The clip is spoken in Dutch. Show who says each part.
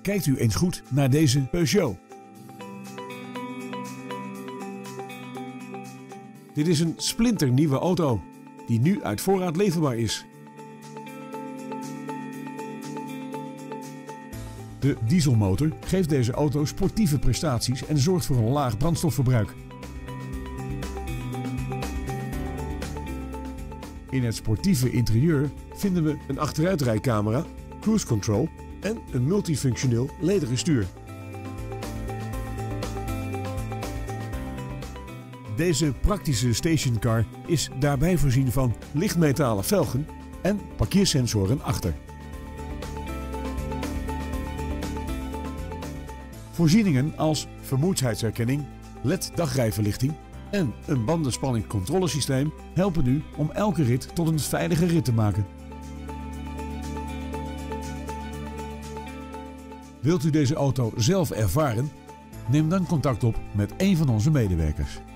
Speaker 1: kijkt u eens goed naar deze Peugeot. Dit is een splinternieuwe auto die nu uit voorraad leverbaar is. De dieselmotor geeft deze auto sportieve prestaties en zorgt voor een laag brandstofverbruik. In het sportieve interieur vinden we een achteruitrijcamera, cruise control en een multifunctioneel lederen stuur. Deze praktische stationcar is daarbij voorzien van lichtmetalen velgen en parkeersensoren achter. Voorzieningen als vermoeidheidsherkenning, LED-dagrijverlichting en een bandenspanningscontrolesysteem helpen u om elke rit tot een veilige rit te maken. Wilt u deze auto zelf ervaren? Neem dan contact op met een van onze medewerkers.